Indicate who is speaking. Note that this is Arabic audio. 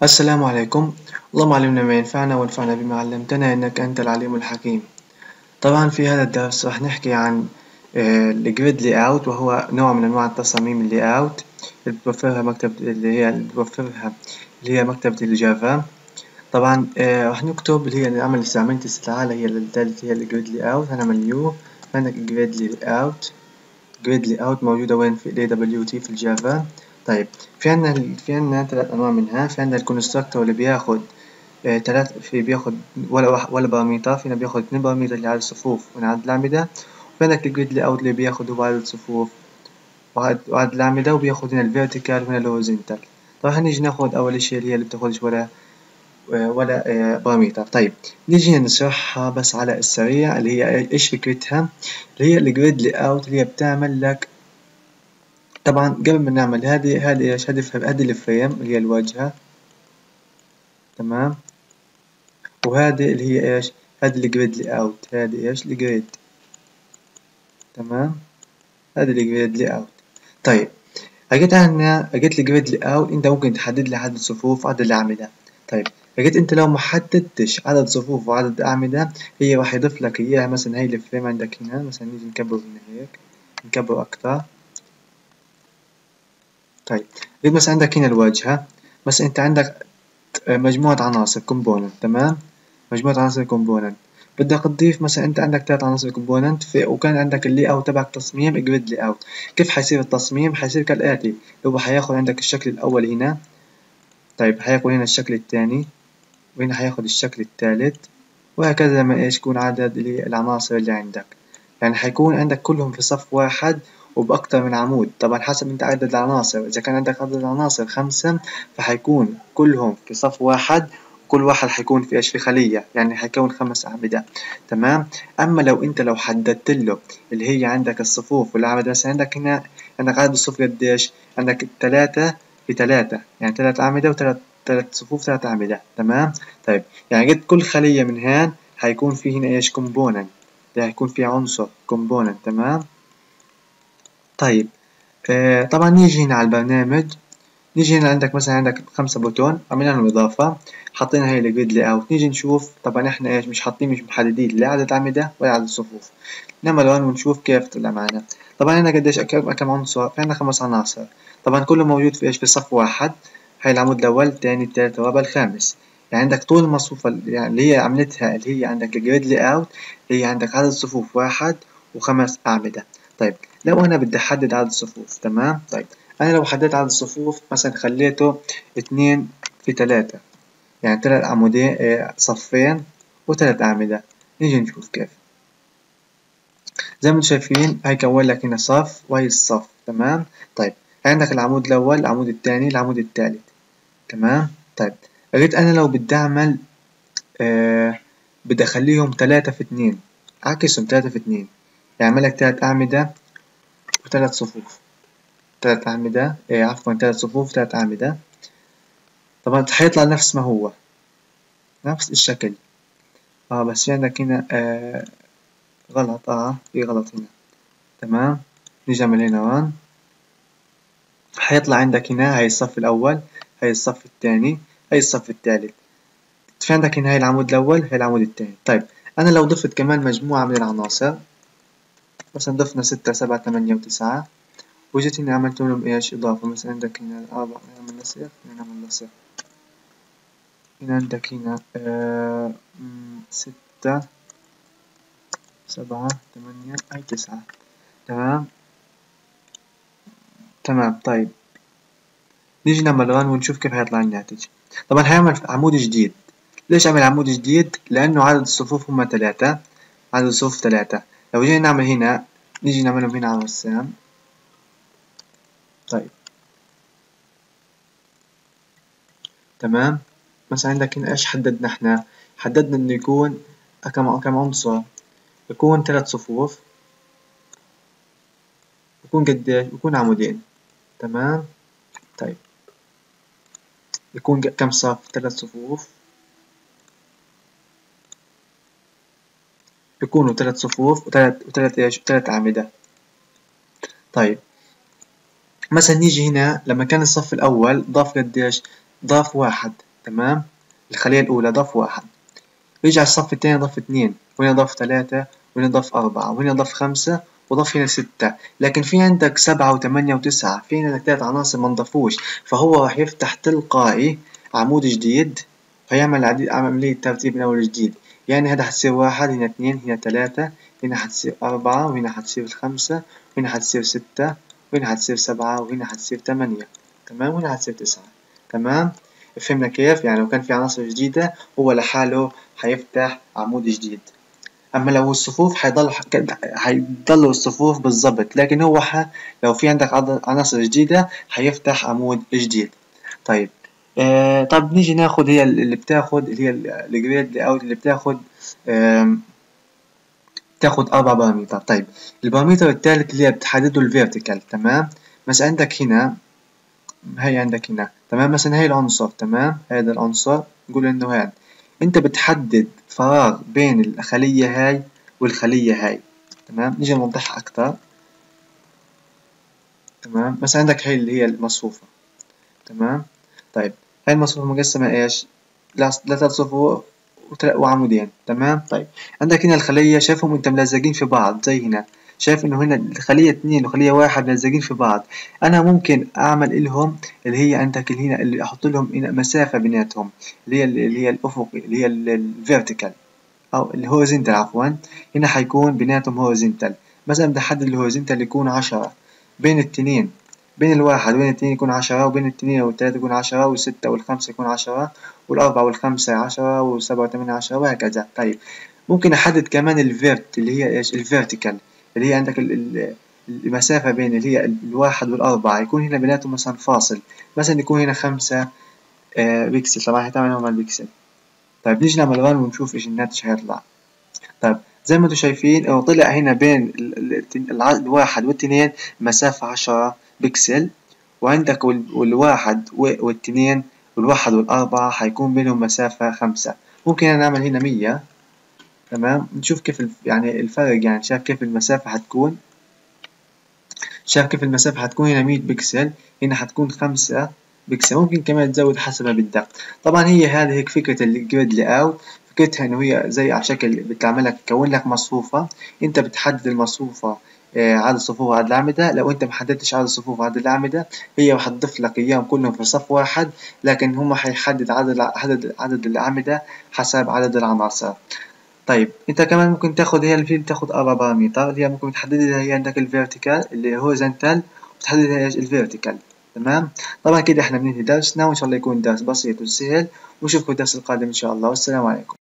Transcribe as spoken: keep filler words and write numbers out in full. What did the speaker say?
Speaker 1: السلام عليكم. اللهم علمنا ما ينفعنا وانفعنا بما علمتنا إنك أنت العليم الحكيم. طبعا في هذا الدرس راح نحكي عن الجريد لي اوت، وهو نوع من أنواع التصاميم اللي اوت اللي بتوفرها مكتبة اللي هي اللي بتوفرها اللي هي مكتبة الجافا. طبعا آه، راح نكتب اللي هي نعمل استعمال استعارة هي الثالث هي الجريد لي اوت. هنعمل نيو، عندك جريد لي اوت. جريد لي اوت موجودة وين؟ في دي دبليو تي في الجافا. طيب في عندنا في عندنا ثلاث أنواع منها. في عندنا الكونستراكتور اللي بياخد آه، تلات في بياخد ولا واحد ولا بارامتر، فينا بياخد اتنين بارامتر اللي عدد الصفوف وعدد الأعمدة. وفي عندك الجريد لي أوت اللي بياخد هو عدد الصفوف وعدد وعدد الأعمدة، وبياخد هنا الفيرتيكال وهنا الهوريزونتال. طبعا هنيجي ناخد أول شي اللي هي اللي بتاخدش ولا آه، ولا آه، بارامتر. طيب نيجي نشرحها بس على السريع اللي هي إيش فكرتها. اللي هي الجريد لي أوت اللي هي بتعمل لك، طبعا قبل ما نعمل هذه هذه إيش هذه هذه الفريم اللي هي الواجهة، تمام. وهذه اللي هي إيش؟ هذه الجريد لي أوت، هذه إيش؟ الجريد، تمام. هذه الجريد لي أوت. طيب أجيت أنا أجيت الجريد لي أوت، أنت ممكن تحدد لي عدد صفوف وعدد الأعمدة. طيب أجيت أنت لو ما حددتش عدد صفوف وعدد أعمدة، هي راح يضيف لك إياها. مثلا هي الفريم عندك هنا، مثلا نيجي نكبر هنا هيك، نكبر أكتر. طيب جيت مثلا عندك هنا الواجهة، مثلا أنت عندك مجموعة عناصر كومبوننت، تمام. مجموعة عناصر كومبوننت، بدك تضيف مثلا انت عندك ثلاث عناصر كومبوننت وكان عندك اللي اوت تبعك تصميم جريد لي اوت. كيف حيصير التصميم؟ حيصير كالاتي: هو حياخد عندك الشكل الاول هنا، طيب حياخد هنا الشكل الثاني، وهنا حياخد الشكل الثالث، وهكذا لما ايش يكون عدد اللي العناصر اللي عندك. يعني حيكون عندك كلهم في صف واحد وبأكتر من عمود، طبعا حسب انت عدد العناصر. اذا كان عندك عدد العناصر خمسة فحيكون كلهم في صف واحد، كل واحد حيكون في ايش؟ في خلية، يعني حيكون خمس أعمدة، تمام. أما لو أنت لو حددت له اللي هي عندك الصفوف والأعمدة، مثلا عندك هنا عندك عدد الصفوف قديش؟ عندك ثلاثة في ثلاثة، يعني ثلاث أعمدة وثلاث ثلاث صفوف ثلاث أعمدة، تمام. طيب يعني قد كل خلية من هان حيكون في هنا ايش؟ كومبوننت، ده هيكون في عنصر كومبوننت، تمام. طيب آه طبعا نيجي هنا على البرنامج، نيجي هنا عندك مثلا عندك خمسة بوتون عملنا لهم إضافة، حطينا هي الجريد لي أوت. نيجي نشوف، طبعا إحنا إيش مش حاطين مش محددين لا عدد الأعمدة ولا عدد الصفوف. نعمل رن ونشوف كيف طلع معنا. طبعا هنا قديش كم كم عنصر؟ في عندنا خمس عناصر، طبعا كله موجود في إيش؟ في صف واحد. هاي العمود الأول الثاني الثالث الرابع الخامس. يعني عندك طول المصفوفة يعني اللي هي عملتها اللي هي عندك الجريد لي أوت، هي عندك عدد صفوف واحد وخمس أعمدة. طيب لو أنا بدي أحدد عدد الصفوف، تمام. طيب أنا لو حددت عدد الصفوف مثلا خليته اتنين في تلاتة، يعني تلات عمودين اه صفين وتلات أعمدة. نيجي نشوف كيف. زي ما انتم شايفين هاي كون لك هنا صف وهي الصف، تمام. طيب عندك العمود الأول العمود الثاني العمود الثالث، تمام. طيب قلت أنا لو بدي أعمل آه بدي أخليهم تلاتة في اتنين، أعكسهم تلاتة في اتنين، يعني أعمل لك تلات أعمدة وتلات صفوف، تلات أعمدة آه عفوا تلات صفوف وتلات أعمدة. طبعا حيطلع نفس ما هو، نفس الشكل. اه بس في عندك هنا آه غلط، اه في غلط هنا، تمام. نيجي نعمل هنا ران، حيطلع عندك هنا هاي الصف الأول، هاي الصف الثاني، هاي الصف الثالث. في عندك هنا هاي العمود الأول هاي العمود الثاني. طيب أنا لو ضفت كمان مجموعة من العناصر، مثلا ضفنا ستة سبعة ثمانية وتسعة، وجيت هنا عملت لهم إيش؟ إضافة. مثلا عندك هنا الأربع، نعمل نسخ، نعمل نسخ. هنا عندك هنا آه ستة سبعة ثمانية هاي تسعة، تمام تمام. طيب نيجي نعمل ران ونشوف كيف هيطلع الناتج. طبعا هيعمل عمود جديد. ليش عمل عمود جديد؟ لأنه عدد الصفوف هم ثلاثة، عدد الصفوف ثلاثة. لو جينا نعمل هنا، نيجي نعملهم هنا على الرسام. طيب تمام. مثلا عندك هنا ايش حددنا احنا؟ حددنا انه يكون كم كم عنصر؟ يكون ثلاث صفوف، يكون قديش؟ يكون عمودين، تمام. طيب يكون كم صف؟ ثلاث صفوف، يكونوا ثلاث صفوف وثلاث وثلاث ايش؟ وثلاث أعمدة. طيب مثلا نيجي هنا لما كان الصف الأول ضاف قديش؟ ضاف واحد، تمام. الخلية الأولى ضف واحد، رجع الصف الثاني ضف اثنين، وهنا ضف ثلاثة، وهنا ضف أربعة، وهنا ضف خمسة، وضف هنا ستة. لكن في عندك سبعة وثمانية وتسعة، في عندك ثلاث عناصر ما انضافوش، فهو راح يفتح تلقائي عمود جديد، فيعمل عديد عملية ترتيب من أول جديد. يعني هذا حتصير واحد، هنا اثنين، هنا ثلاثة، هنا حتصير أربعة، وهنا حتصير خمسة، وهنا حتصير ستة، وهنا حتصير سبعة، وهنا حتصير ثمانية. تمام. وهنا حتصير تسعة. تمام. فهمنا كيف؟ يعني لو كان في عناصر جديدة هو لحاله حيفتح عمود جديد. أما لو الصفوف حيضل حيضلوا الصفوف بالضبط، لكن هو ح... لو في عندك عناصر جديدة حيفتح عمود جديد. طيب آه طب نيجي ناخد هي اللي بتاخد اللي هي الجريد أو اللي بتاخد آه تاخد أربع بارامتر. طيب البارامتر الثالث اللي هي بتحدده الفيرتيكال. تمام. مثلا عندك هنا، هي عندك هنا تمام، مثلا هي العنصر، تمام، هذا العنصر نقول إنه هذا أنت بتحدد فراغ بين الخلية هاي والخلية هاي. تمام. نيجي نوضحها أكتر. تمام. مثلا عندك هاي اللي هي المصفوفة. تمام. طيب هاي المصفوفة مقسمة إيش؟ لثلاث صفوف وعمودين. تمام. طيب عندك هنا الخلية، شايفهم أنت ملزقين في بعض زي هنا، شايف إنه هنا الخلية اثنين وخلية واحد ملزقين في بعض. أنا ممكن أعمل إلهم اللي هي عندك اللي هنا اللي أحط لهم هنا مسافة بيناتهم، اللي هي اللي هي الأفقي، اللي هي الفيرتيكال أو الهوريزونتال عفوا. هنا حيكون بيناتهم هوريزونتال. مثلا بدي أحدد الهوريزونتال يكون عشرة بين التنين، بين الواحد وبين الاثنين يكون عشرة، وبين الاثنين والثلاثة يكون عشرة، والستة والخمسة يكون عشرة، والأربعة والخمسة عشرة، والسبعة والثمانية عشرة، وهكذا. طيب ممكن أحدد كمان الفيرت اللي هي إيش؟ الفيرتيكال اللي هي عندك ال ال المسافة بين اللي هي الواحد والأربعة يكون هنا بيناتهم مثلا فاصل، مثلا يكون هنا خمسة آه بيكسل. طبعا هتعمل هون البيكسل. طيب نيجي نعمل ران ونشوف إيش الناتج هيطلع. طيب زي ما انتم شايفين هو طلع هنا بين الواحد والاثنين مسافة عشرة بكسل، وعندك والواحد والاثنين والواحد والأربعة حيكون بينهم مسافة خمسة. ممكن أنا نعمل هنا مية. تمام. نشوف كيف يعني الفرق، يعني شايف كيف المسافة حتكون، شايف كيف المسافة حتكون هنا مية بكسل، هنا حتكون خمسة بكسل. ممكن كمان تزود حسب ما بدك. طبعا هي هذه هيك فكرة الجريد لي اوت، فكرتها انه هي زي على شكل بتعملك تكون لك مصفوفة، انت بتحدد المصفوفة آه عدد صفوف عدد الأعمدة. لو انت محددتش عدد الصفوف عدد الأعمدة هي حتضيف لك اياهم كلهم في صف واحد، لكن هم حيحدد عدد عدد عدد الأعمدة حسب عدد العناصر. طيب انت كمان ممكن تاخد هي الفيل تاخد اربع بارامتر اللي هي ممكن تحددها، هي عندك الفيرتيكال اللي هو هوريزونتال، وتحددها ايش؟ الفيرتيكال. تمام. طبعا كده احنا بننهي درسنا، وان شاء الله يكون درس بسيط وسهل، ونشوفكم الدرس القادم ان شاء الله، والسلام عليكم.